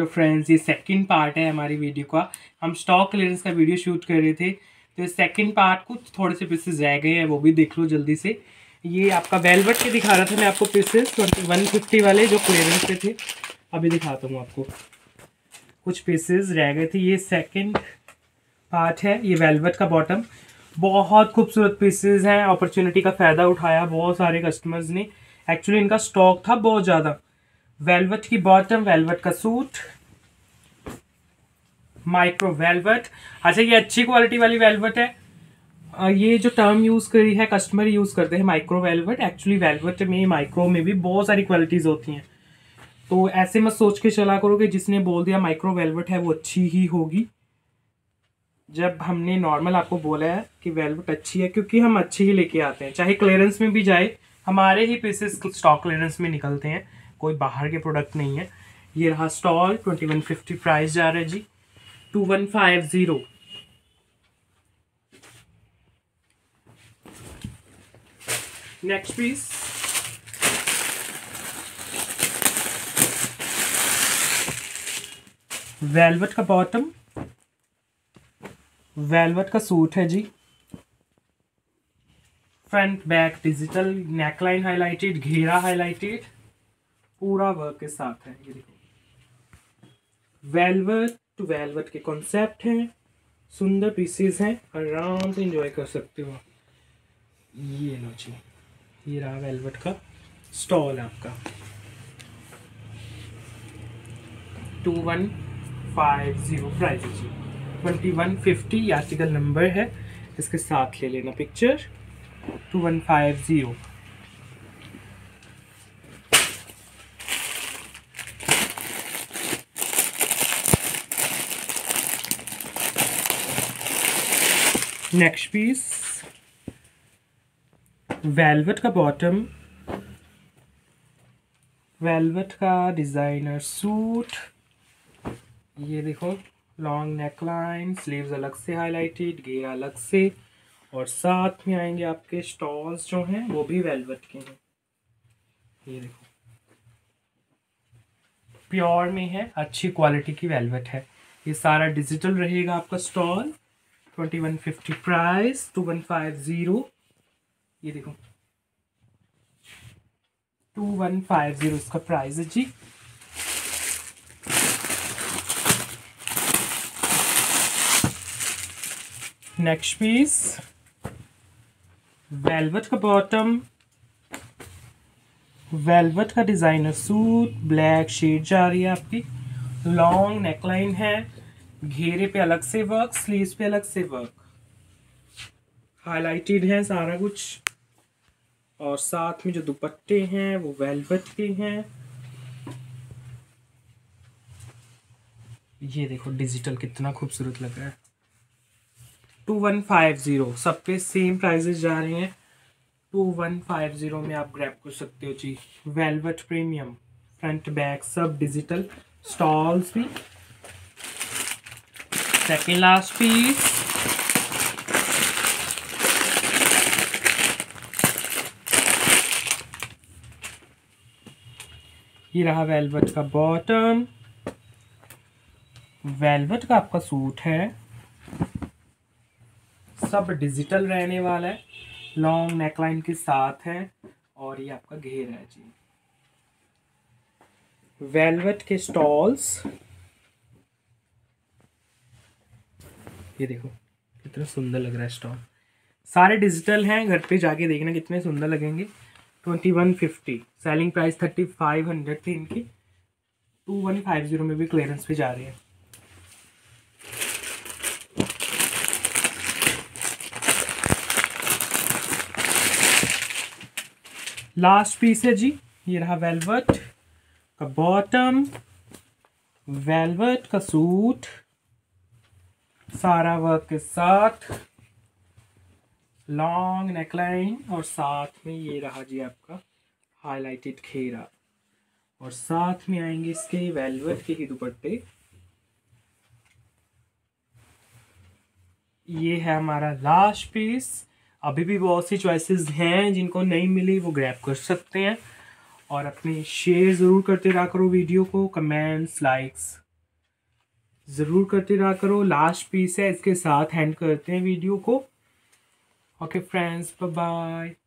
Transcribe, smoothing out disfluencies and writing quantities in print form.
तो फ्रेंड्स, ये second part है हमारी वीडियो का। हम स्टॉक क्लियरेंस का वीडियो शूट कर रहे थे, तो सेकंड पार्ट कुछ थोड़े से पीसेस रह गए हैं, वो भी देख लो जल्दी से। ये आपका वेलवेट के दिखा रहा था मैं आपको पीसेस 150 वाले जो क्लियरेंस पे थे। अभी दिखाता हूँ आपको, कुछ पीसेस रह गए थे। ये सेकंड पार्ट है। ये वेलवेट का बॉटम, बहुत खूबसूरत पीसेस हैं। अपॉर्चुनिटी का फ़ायदा उठाया बहुत सारे कस्टमर्स ने। एक्चुअली इनका स्टॉक था बहुत ज़्यादा। वेलवेट की बॉटम, वेलवेट का सूट, माइक्रो वेलवेट। अच्छा, ये अच्छी क्वालिटी वाली वेलवेट है। ये जो टर्म यूज़ करी है कस्टमर यूज़ करते हैं माइक्रो वेलवेट। एक्चुअली वेलवेट में, माइक्रो में भी बहुत सारी क्वालिटीज़ होती हैं, तो ऐसे मत सोच के चला करो कि जिसने बोल दिया माइक्रो वेलवेट है वो अच्छी ही होगी। जब हमने नॉर्मल आपको बोला है कि वेलवेट अच्छी है, क्योंकि हम अच्छी ही लेके आते हैं, चाहे क्लियरेंस में भी जाए हमारे ही पीसेस स्टॉक क्लियरेंस में निकलते हैं, कोई बाहर के प्रोडक्ट नहीं है। ये रहा स्टॉल, 2150 प्राइस जा रहा है जी, 2150। नेक्स्ट पीस, वेलवेट का बॉटम, वेलवेट का सूट है जी। Front back digital, neckline highlighted, घेरा हाईलाइटेड, पूरा वर्क के साथ है। ये देखो, वेलवेट टू वेलवेट के कॉन्सेप्ट हैं, सुंदर पीसेस हैं, आराम से एंजॉय कर सकते हो। ये लो जी, ये रहा वेलवेट का स्टॉल आपका, 2150 प्राइस जी, 2150 आर्टिकल नंबर है, इसके साथ ले लेना पिक्चर। 2150। नेक्स्ट पीस, वेलवेट का बॉटम, वेलवेट का डिजाइनर सूट। ये देखो, लॉन्ग नेकलाइन, स्लीव्स अलग से हाईलाइटेड, घेरा अलग से, और साथ में आएंगे आपके स्टॉल्स जो हैं वो भी वेलवेट के हैं। ये देखो, प्योर में है, अच्छी क्वालिटी की वेलवेट है। ये सारा डिजिटल रहेगा आपका स्टॉल। 2150 प्राइस, 2150। ये देखो, 2150 इसका प्राइस है जी। नेक्स्ट पीस, वेलवेट का बॉटम, वेलवेट का डिजाइनर सूट, ब्लैक शेड जा रही है आपकी, लॉन्ग नेकलाइन है, घेरे पे अलग से वर्क, स्लीव्स पे अलग से वर्क, हाईलाइटेड है सारा कुछ, और साथ में जो दुपट्टे हैं वो वेलवेट के हैं। ये देखो, डिजिटल कितना खूबसूरत लग रहा है। 2150, सब पे सेम प्राइजेस जा रहे हैं। 2150 में आप ग्रैब कर सकते हो जी। वेलवेट प्रीमियम, फ्रंट बैक सब डिजिटल, स्टॉल्स भी। सेकेंड लास्ट पीस, ये रहा वेलवेट का बॉटम, वेलवेट का आपका सूट है, सब डिजिटल रहने वाला है, लॉन्ग नेकलाइन के साथ है, और ये आपका घेरा है जी। वेलवेट के स्टॉल्स, ये देखो कितना सुंदर लग रहा है स्टॉल, सारे डिजिटल हैं, घर पे जाके देखना कितने सुंदर लगेंगे। 2150, सेलिंग प्राइस 3500 थी इनकी, 2150 में भी क्लियरेंस पे जा रही है। लास्ट पीस है जी, ये रहा वेलवेट का बॉटम, वेलवेट का सूट, सारा वर्क के साथ, लॉन्ग नेकलाइन, और साथ में ये रहा जी आपका हाईलाइटेड घेरा, और साथ में आएंगे इसके वेलवेट के ही दुपट्टे। ये है हमारा लास्ट पीस। अभी भी बहुत सी चॉइसेस हैं, जिनको नहीं मिली वो ग्रैब कर सकते हैं, और अपने शेयर ज़रूर करते रहा करो वीडियो को, कमेंट्स, लाइक्स। ज़रूर करते रहा करो। लास्ट पीस है, इसके साथ एंड करते हैं वीडियो को। Okay friends, bye bye.